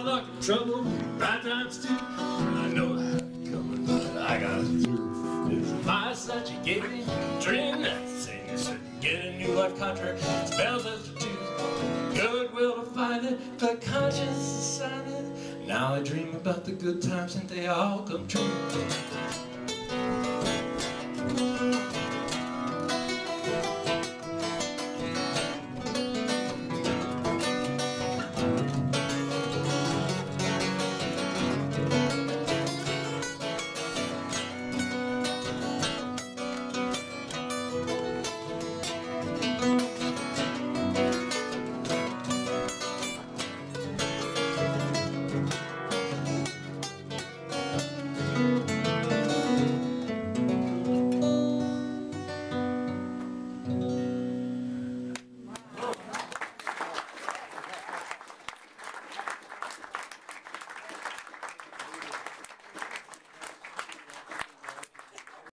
luck and trouble, bad times too. I know how it's coming, but I got it through. It's the advice that you gave me, dream that sing. You said get a new life contract, spells us to choose. Goodwill to find it, but conscience to sign it. Now I dream about the good times and they all come true.